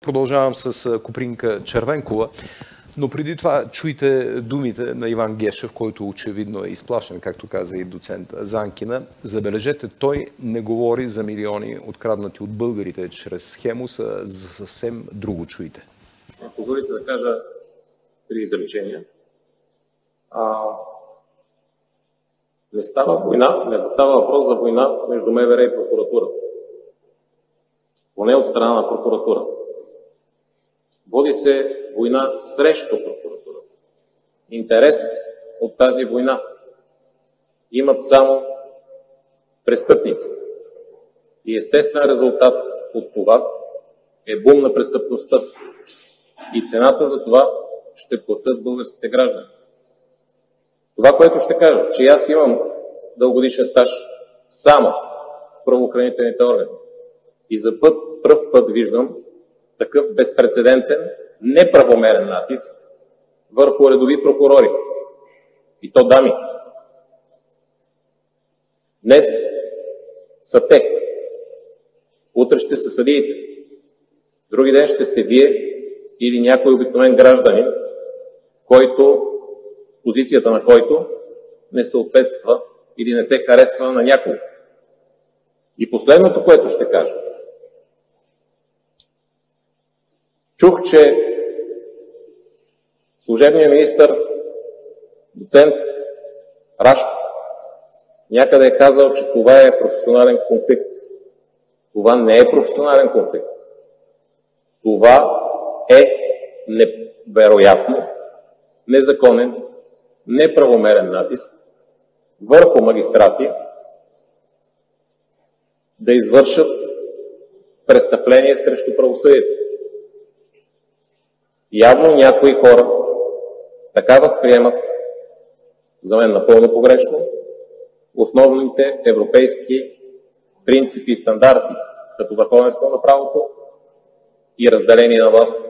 Продължавам с Копринка Червенкова, но преди това чуйте думите на Иван Гешев, който очевидно е изплашен, както каза и доцент Занкина. Забележете, той не говори за милиони откраднати от българите чрез Хемус, а за съвсем друго чуйте. Позволите да кажа 3 изречения. Не става въпрос за война между МВР и прокуратурата. Поне от страна на прокуратурата. Води се война срещу прокуратурата. Интерес от тази война имат само престъпници. И естествен резултат от това е бум на престъпността. И цената за това ще платят българските граждани. Това, което ще кажа, че аз имам дългогодишен стаж само в правоохранителните органи. И за пръв път виждам такъв безпрецедентен, неправомерен натиск върху редови прокурори. И то дами. Днес са те. Утре ще са съдиите. Други ден ще сте вие или някой обикновен гражданин, позицията на който не съответства или не се харесва на някой. И последното, което ще кажа. Чух, че служебният министър, доцент Рашков, някъде е казал, че това е професионален конфликт. Това не е професионален конфликт. Това е невероятно, незаконен, неправомерен натиск върху магистрати да извършат престъпление срещу правосъдието. Явно някои хора така възприемат, за мен напълно погрешно, основните европейски принципи и стандарти, като върховенство на правото и разделение на властите.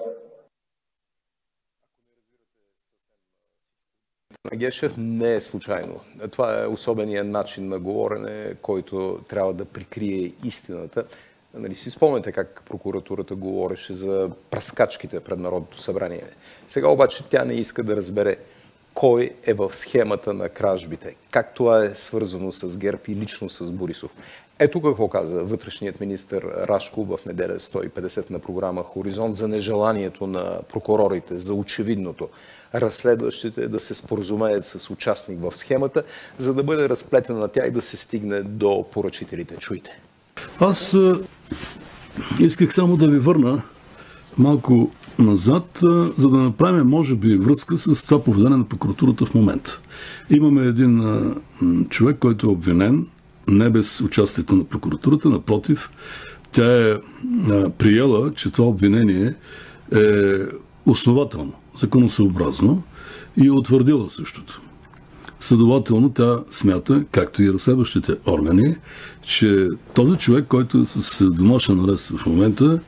Гешев не е случайно. Това е особеният начин на говорене, който трябва да прикрие истината. Нали си спомняте как прокуратурата говореше за пръскачките пред Народното събрание. Сега обаче тя не иска да разбере кой е в схемата на кражбите, как това е свързано с ГЕРБ и лично с Борисов. Ето какво каза вътрешният министър Рашков в неделя 150 на програма Хоризонт за нежеланието на прокурорите, за очевидното, разследващите да се споразумеят с участник в схемата, за да бъде разплетена тя и да се стигне до поръчителите. Чуйте. Аз исках само да ви върна малко назад, за да направим, може би, връзка с това поведение на прокуратурата в момента. Имаме един човек, който е обвинен, не без участието на прокуратурата, напротив, тя е приела, че това обвинение е основателно, законосъобразно и е утвърдила същото. Следователно, тя смята, както и разследващите органи, че този човек, който е с домашен арест в момента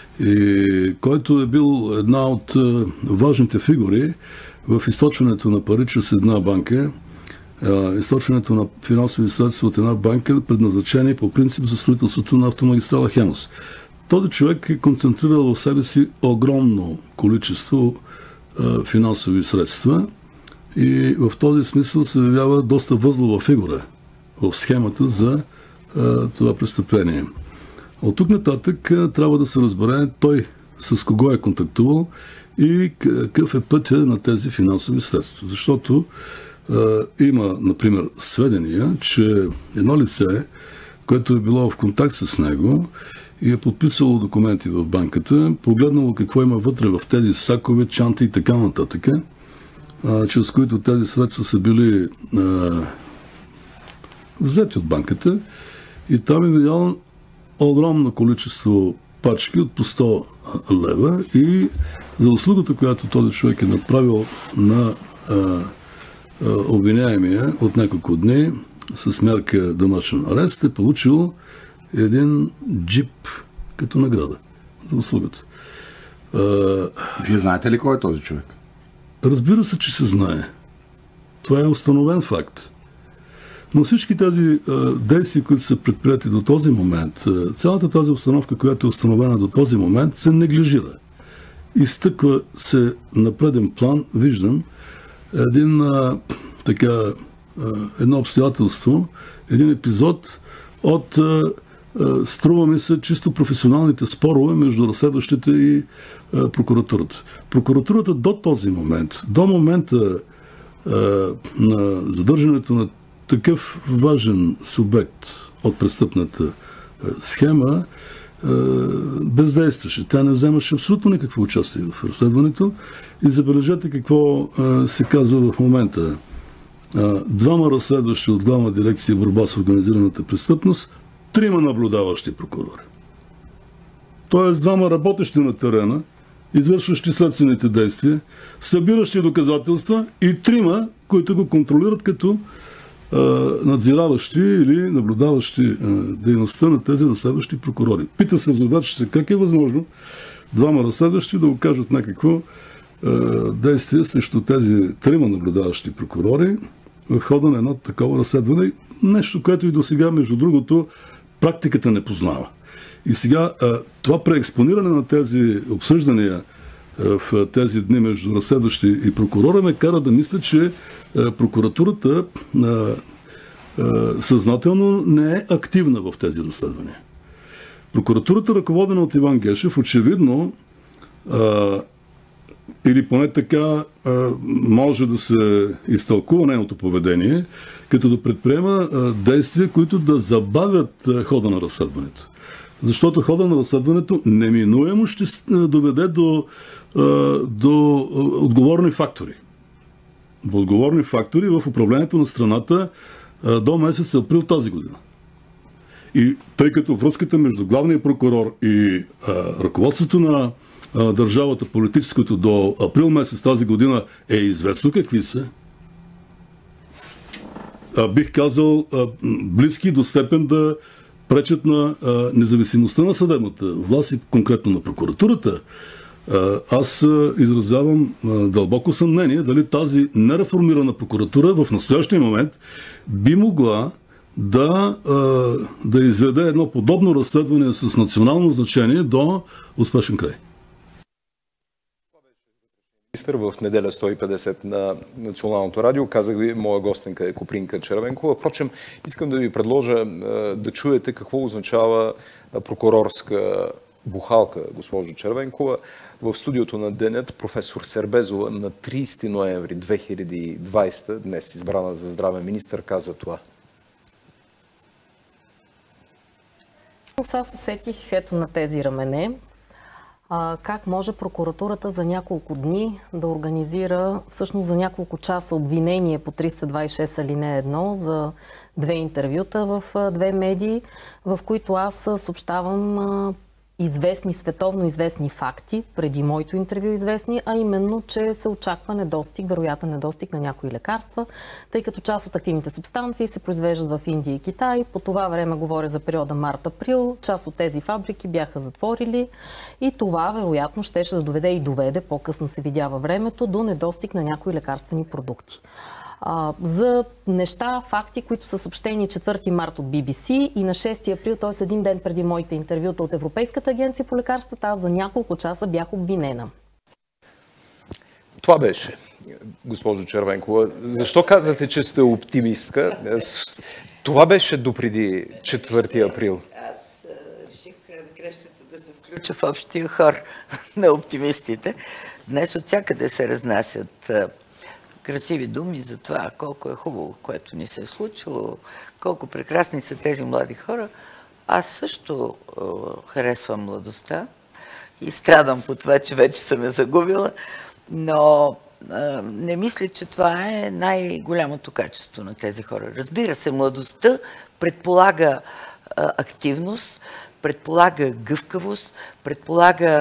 и който е бил една от важните фигури в източването на пари чрез една банка, източването на финансови средства от една банка, предназначени по принцип за строителството на автомагистрала Хемус. Този човек е концентрирал в себе си огромно количество финансови средства и в този смисъл се явява доста възлова фигура в схемата за това престъпление. От тук нататък трябва да се разбере той с кого е контактувал и какъв е пътя на тези финансови средства. Защото има, например, сведения, че едно лице, което е било в контакт с него и е подписало документи в банката, погледнало какво има вътре в тези сакове, чанти и така нататък, чрез които тези средства са били взети от банката, и там е видял огромно количество пачки от по 100 лева и за услугата, която този човек е направил на обвиняемия от няколко дни с мярка домашен арест, е получил един джип като награда за услугата. Вие знаете ли кой е този човек? Разбира се, че се знае. Това е установен факт. Но всички тези действия, които са предприяти до този момент, цялата тази установка, която е установена до този момент, се неглижира. Изтъква се на преден план, виждам, едно обстоятелство, един епизод от, струва ми се, чисто професионалните спорове между разследващите и прокуратурата. Прокуратурата до този момент, до момента на задържането на такъв важен субект от престъпната схема, бездействаше. Тя не вземаше абсолютно никакво участие в разследването. И забележете какво се казва в момента. Двама разследващи от Главна дирекция борба с организираната престъпност, 3 наблюдаващи прокурори. Тоест двама работещи на терена, извършващи следствените действия, събиращи доказателства и 3, които го контролират като надзираващи или наблюдаващи дейността на тези разследващи прокурори. Пита се в задачата как е възможно 2 разследващи да окажат някакво действие срещу тези 3 наблюдаващи прокурори в хода на едно такова разследване. Нещо, което и до сега, между другото, практиката не познава. И сега това преекспониране на тези обсъждания в тези дни между разследващи и прокурора ме кара да мисля, че прокуратурата съзнателно не е активна в тези разследвания. Прокуратурата, ръководена от Иван Гешев, очевидно или поне така може да се изтълкува нейното поведение, като да предприема действия, които да забавят хода на разследването. Защото хода на разследването неминуемо ще доведе до отговорни фактори. Отговорни фактори в управлението на страната до месец април тази година. И тъй като връзката между главния прокурор и ръководството на държавата, политическото, до април месец тази година е известно какви са, бих казал, близки до степен да пречат на независимостта на съдебната власт и конкретно на прокуратурата, аз изразявам дълбоко съмнение дали тази нереформирана прокуратура в настоящия момент би могла да изведе едно подобно разследване с национално значение до успешен край. В неделя 150 на Националното радио. Казах ви, моя гостенка е Копринка Червенкова. Впрочем, искам да ви предложа да чуете какво означава прокурорска бухалка, госпожо Червенкова. В студиото на Денят професор Сербезова на 30 ноември 2020, днес избрана за здравен министър, каза това. Аз усетих ето на тези рамене как може прокуратурата за няколко дни да организира, всъщност за няколко часа обвинение по 326 алинея 1 за 2 интервюта в 2 медии, в които аз съобщавам известни, световно известни факти, преди моето интервю известни, а именно, че се очаква недостиг, вероятен недостиг на някои лекарства, тъй като част от активните субстанции се произвеждат в Индия и Китай. По това време говоря за периода март-април, част от тези фабрики бяха затворили и това вероятно щеше да доведе и доведе, по-късно се видя във времето, до недостиг на някои лекарствени продукти. За неща, факти, които са съобщени 4 март от BBC и на 6 април, т.е. един ден преди моите интервюта от Европейската агенция по лекарствата, аз за няколко часа бях обвинена. Това беше, госпожо Червенкова. Защо казвате, че сте оптимистка? Това беше допреди 4 април. Аз реших крещата да се включа в общия хор на оптимистите. Днес от всякъде се разнасят красиви думи за това, колко е хубаво, което ни се е случило, колко прекрасни са тези млади хора. Аз също харесвам младостта и страдам по това, че вече съм я загубила, но не мисля, че това е най-голямото качество на тези хора. Разбира се, младостта предполага активност, предполага гъвкавост, предполага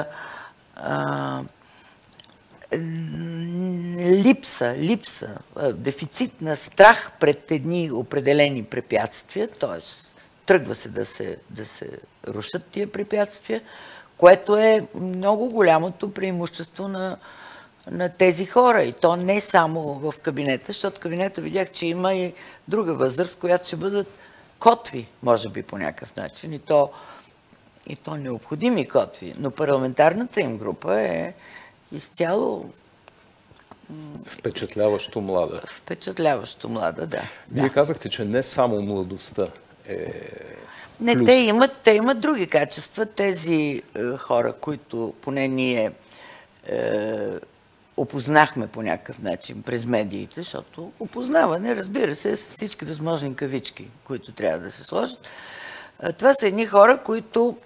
липса, дефицит на страх пред едни определени препятствия, т.е. тръгва се да се рушат тия препятствия, което е много голямото преимущество на на тези хора. И то не само в кабинета, защото в кабинета видях, че има и друга възраст, която ще бъдат котви, може би по някакъв начин. И то необходими котви. Но парламентарната им група е изцяло Впечатляващо млада. Впечатляващо млада, да. Вие казахте, че не само младостта е Не, плюс. те имат други качества. Тези хора, които поне ние опознахме по някакъв начин през медиите, защото опознаване, разбира се, с всички възможни кавички, които трябва да се сложат. Това са едни хора, които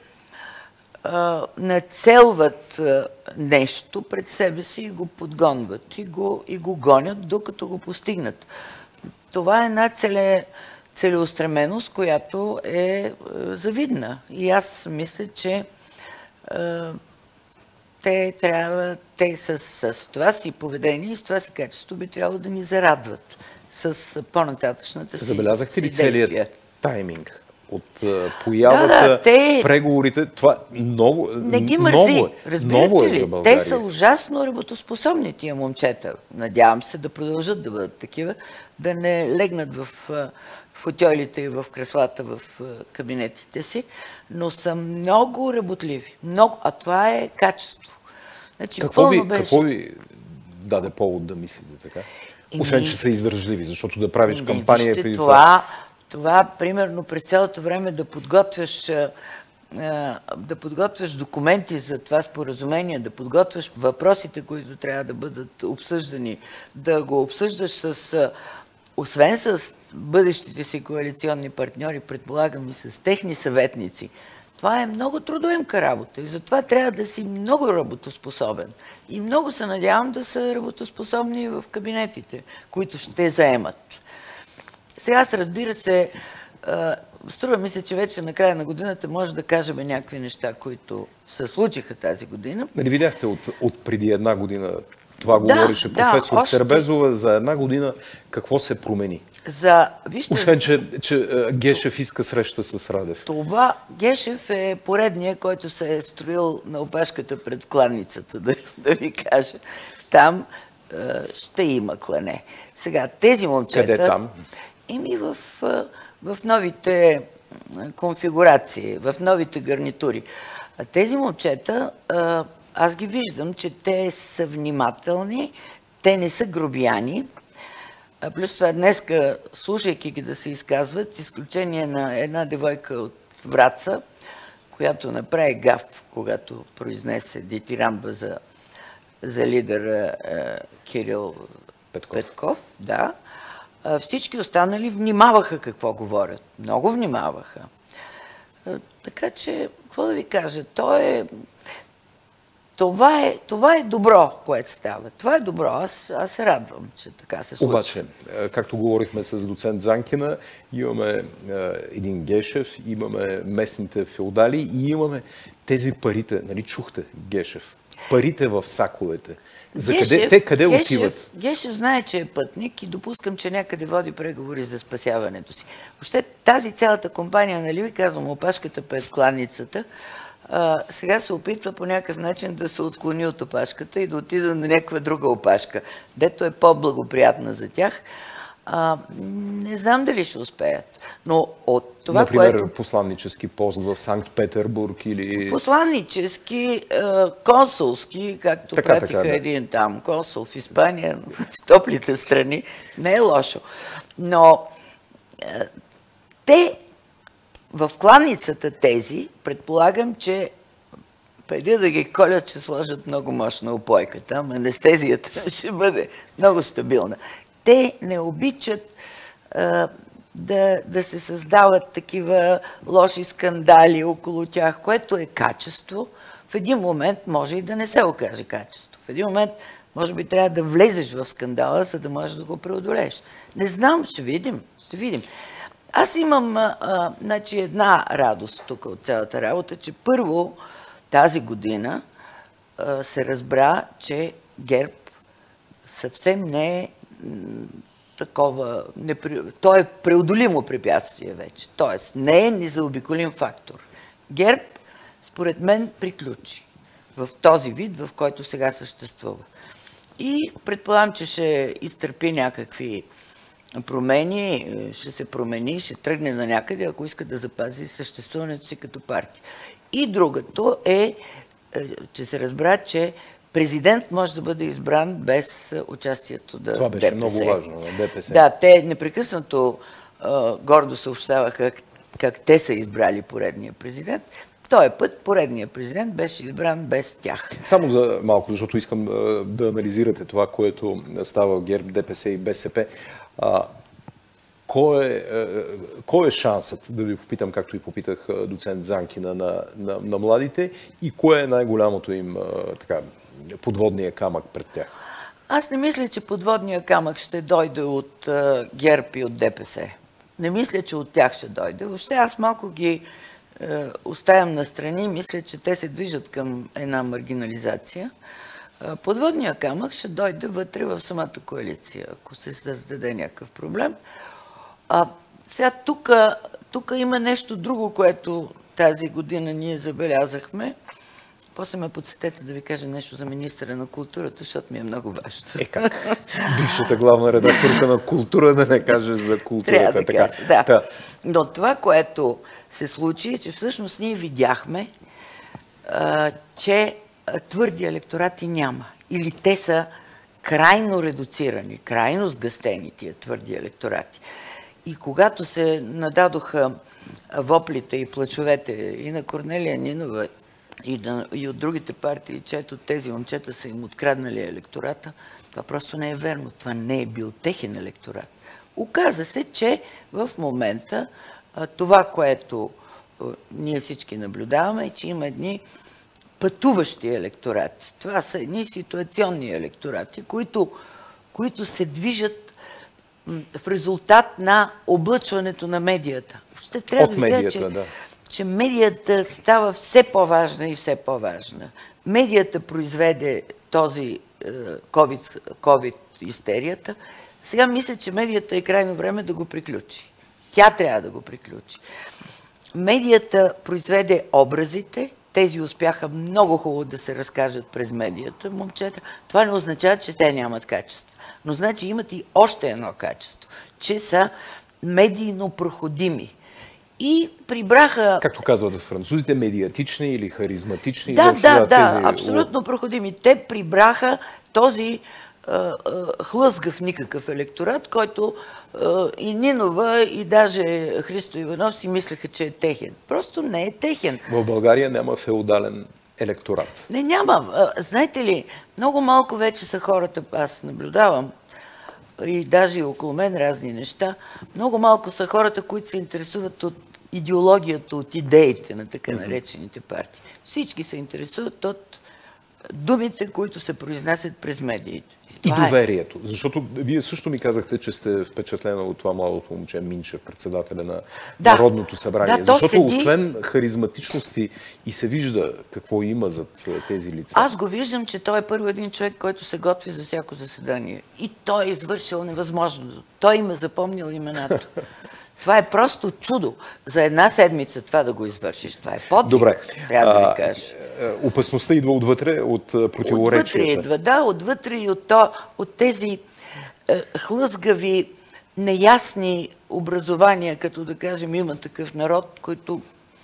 нацелват нещо пред себе си и го подгонват и го гонят, докато го постигнат. Това е една целеустременост, която е завидна. И аз мисля, че те с това си поведение и с това си качество би трябвало да ни зарадват с по-нататъчната си Забелязахте ли действия. целият тайминг? От появата, преговорите, това много, не ги мързи, ново е за България. Те са ужасно работоспособни, тия момчета. Надявам се да продължат да бъдат такива, да не легнат в футьолите и в креслата в кабинетите си, но са много работливи. Много, а това е качество. Значи, какво ви даде повод да мислите така? Освен, че са издържливи, защото да правиш кампания преди това, примерно, през цялото време да подготвяш документи за това споразумение, да подготвяш въпросите, които трябва да бъдат обсъждани, да го обсъждаш освен с бъдещите си коалиционни партньори, предполагам и с техни съветници. Това е много трудоемка работа и затова трябва да си много работоспособен. И много се надявам да са работоспособни в кабинетите, които ще заемат. Сега, разбира се, струва ми се, че вече на края на годината може да кажем някакви неща, които се случиха тази година. Нали видяхте от преди една година, това говореше професор Сербезова, за една година какво се промени? Освен, че Гешев иска среща с Радев. Това Гешев е поредния, който се е строил на опашката пред кланицата, да ви кажа. Там ще има клане. Сега, тези момчета... Къде там? В новите конфигурации, в новите гарнитури. А тези момчета, аз ги виждам, че те са внимателни, те не са грубияни. Плюс това днеска, слушайки ги да се изказват, с изключение на една девойка от Враца, която направи гаф, когато произнесе дитирамба за лидера Кирил Петков. Да. Всички останали внимаваха какво говорят. Много внимаваха. Така че, какво да ви кажа, това е добро, което става. Това е добро. Аз се радвам, че така се случва. Обаче, както говорихме с доцент Занкина, имаме един Гешев, имаме местните феодали и имаме тези парите, нали чухте Гешев, парите в саковете. Къде отиват? Гешев знае, че е пътник и допускам, че някъде води преговори за спасяването си. Въобще тази цялата компания, нали ви казвам, опашката пред кланицата, сега се опитва по някакъв начин да се отклони от опашката и да отида на някаква друга опашка, дето е по-благоприятна за тях. Не знам дали ще успеят. Но от това, например, посланнически пост в Санкт-Петербург или... Посланнически, консулски, както пратиха един там консул в Испания, в топлите страни, не е лошо. Но те в кланицата тези, предполагам, че преди да ги колят, ще сложат много мощна опойка. Там анестезията ще бъде много стабилна. Те не обичат да се създават такива лоши скандали около тях, което е качество. В един момент може и да не се окаже качество. В един момент може би трябва да влезеш в скандала, за да можеш да го преодолееш. Не знам, ще видим. Аз имам една радост тук от цялата работа, че първо тази година се разбра, че ГЕРБ съвсем не е такова... То е преодолимо препятствие вече. Тоест, не е незаобиколим фактор. ГЕРБ, според мен, приключи в този вид, в който сега съществува. И предполагам, че ще изтърпи някакви промени, ще се промени, ще тръгне на някъде, ако иска да запази съществуването си като партия. И другото е, че се разбра, че президент може да бъде избран без участието на ДПС. Това беше много важно на ДПС. Да, те непрекъснато гордо съобщаваха как те са избрали поредния президент. Този път поредният президент беше избран без тях. Само за малко, защото искам да анализирате това, което става в ГЕРБ, ДПС и БСП. Кой е шансът, да ви попитам, както и попитах доцент Занкина, на младите, и кое е най-голямото им подводния камък пред тях? Аз не мисля, че подводния камък ще дойде от ГЕРБ и от ДПС. Не мисля, че от тях ще дойде. Въобще аз малко ги оставям настрани. Мисля, че те се движат към една маргинализация. Подводния камък ще дойде вътре в самата коалиция, ако се създаде някакъв проблем. Сега тук има нещо друго, което тази година ние забелязахме. После ме подсетете да ви кажа нещо за министъра на културата, защото ми е много важно. Как? Бившата главна редакторка на култура да не каже за културата. Трябва да кажа, да. Но това, което се случи, е, че всъщност ние видяхме, че твърди електорати няма. Или те са крайно редуцирани, крайно сгъстени тия твърди електорати. И когато се нададоха воплите и плачовете и на Корнелия Нинова, и от другите партии, чето тези момчета са им откраднали електората, това просто не е верно. Това не е бил техен електорат. Оказа се, че в момента това, което ние всички наблюдаваме, е, че има едни пътуващи електорати. Това са едни ситуационни електорати, които се движат в резултат на облъчването на медията. Ще трябва от да ви медията, че медията става все по-важна и все по-важна. Медията произведе този COVID истерията. Сега мисля, че медията е крайно време да го приключи. Тя трябва да го приключи. Медията произведе образите. Тези успяха много хубаво да се разкажат през медията, момчета. Това не означава, че те нямат качество. Но значи имат и още едно качество, че са медийно проходими. И прибраха... Както казват французите, медиатични или харизматични. Да, абсолютно проходими. Те прибраха този хлъзгав никакъв електорат, който и Нинова, и даже Христо Иванов си мислеха, че е техен. Просто не е техен. В България няма феодален електорат. Не, няма. Знаете ли, много малко вече са хората, аз наблюдавам, и даже около мен разни неща, много малко са хората, които се интересуват от идеологията, от идеите на така наречените партии. Всички се интересуват от думите, които се произнасят през медиите. И доверието. Защото вие също ми казахте, че сте впечатлена от това младото момче Минчев, председателя на Народното събрание. Защото освен харизматичности и се вижда какво има зад тези лица. Аз го виждам, че той е първо един човек, който се готви за всяко заседание. И той е извършил невъзможното. Той им е запомнил имената. Това е просто чудо. За една седмица това да го извършиш. Това е подвиг. Добре. Трябва да ви кажа. Опасността идва отвътре, от противоречията. Отвътре идва, да, отвътре и от тези хлъзгави, неясни образования, като да кажем Има такъв народ, който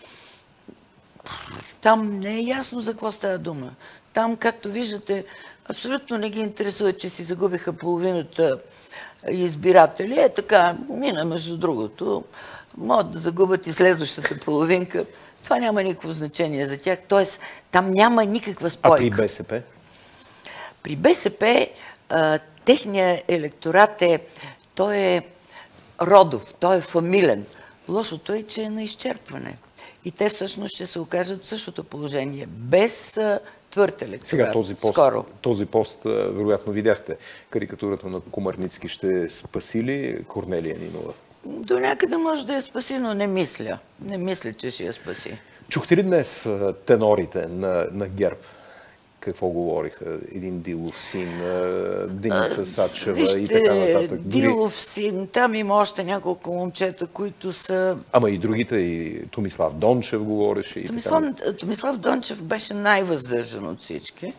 там не е ясно за какво става дума. Там, както виждате, абсолютно не ги интересува, че си загубиха половината избиратели. Е така, мина между другото. Могат да загубят и следващата половинка. Това няма никакво значение за тях. Тоест, там няма никаква спойка. А при БСП? При БСП техният електорат той е родов, той е фамилен. Лошото е, че е на изчерпване. И те всъщност ще се окажат в същото положение. Без твърд електорат. Сега този пост, вероятно видяхте, карикатурата на Комарницки ще спаси ли Корнелия Нинова? До някъде може да я спаси, но не мисля. Не мисля, че ще я спаси. Чухте ли днес тенорите на ГЕРБ? Какво говориха? Един Дилов син, Деница Сачева и така нататък. Дилов син, там има още няколко момчета, които са... Ама и другите, и Томислав Дончев говореше. Томислав Дончев беше най-въздържан от всички.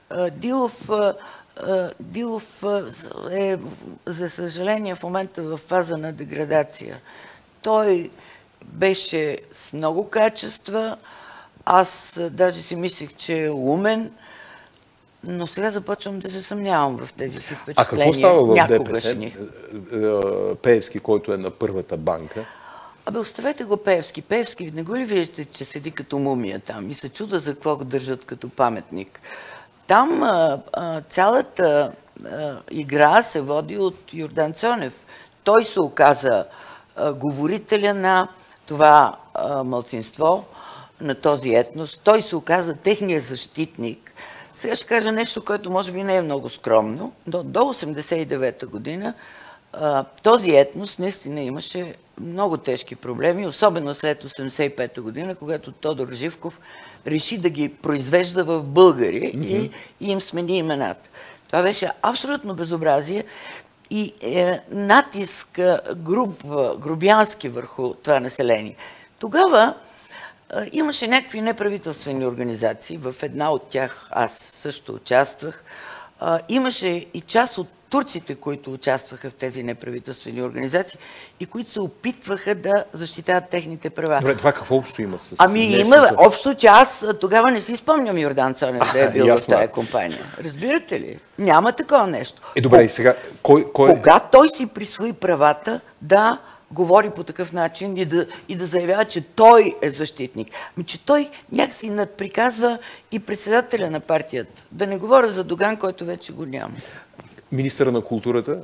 Дилов е, за съжаление, в момента в фаза на деградация. Той беше с много качества. Аз даже си мислех, че е умен, но сега започвам да се съмнявам в тези си впечатления. А какво става в ДПС? Някогашни. Пеевски, който е на първата банка. Абе, оставете го Пеевски. Пеевски, не го ли виждате, че седи като мумия там и се чуда за какво го държат като паметник? Там цялата игра се води от Йордан Цонев. Той се оказа говорителя на това малцинство, на този етнос. Той се оказа техния защитник. Сега ще кажа нещо, което може би не е много скромно. До 1989 година този етнос наистина имаше много тежки проблеми, особено след 1985 година, когато Тодор Живков реши да ги произвежда в българи и им смени имената. Това беше абсолютно безобразие и натиск грубянски върху това население. Тогава имаше някакви неправителствени организации, в една от тях аз също участвах. Имаше и част от турците, които участваха в тези неправителствени организации и които се опитваха да защитават техните права. Добре, това какво общо има с има общо, че аз тогава не си спомням Йордан Цонев да е бил в тази компания. Разбирате ли? Няма такова нещо. Добре, и сега, Кога той си присвои правата да говори по такъв начин и да заявява, че той е защитник. Че той някакси надприказва и председателя на партията. Да не говоря за Доган, който вече го няма. Министъра на културата?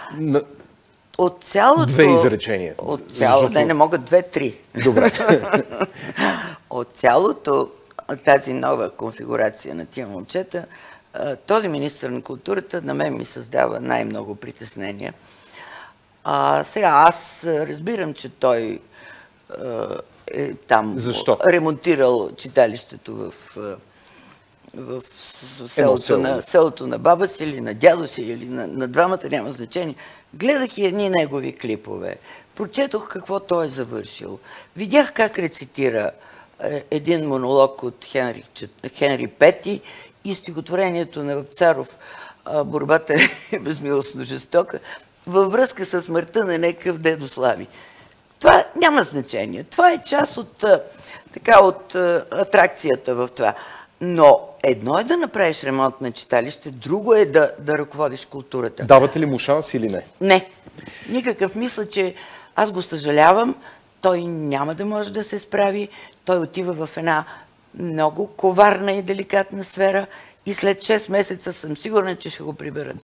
От цялото... Две изречения. Не могат две-три. Добре. От цялото тази нова конфигурация на тия момчета, този министър на културата на мен ми създава най-много притеснения. Сега аз разбирам, че той е там. Защо? Ремонтирал читалището в селото на баба си или на дядо си или на двамата, няма значение. Гледах и едни негови клипове. Прочетох какво той е завършил. Видях как рецитира един монолог от Хенри Пети и стихотворението на Вапцаров "Борбата е безмилостно жестока" във връзка с смъртта на някакъв дедо Слави. Това няма значение. Това е част от атракцията в това. Но едно е да направиш ремонт на читалище, друго е да ръководиш културата. Давате ли му шанс или не? Не. Никакъв. Мисля, че аз го съжалявам. Той няма да може да се справи. Той отива в една много коварна и деликатна сфера и след 6 месеца съм сигурна, че ще го приберат.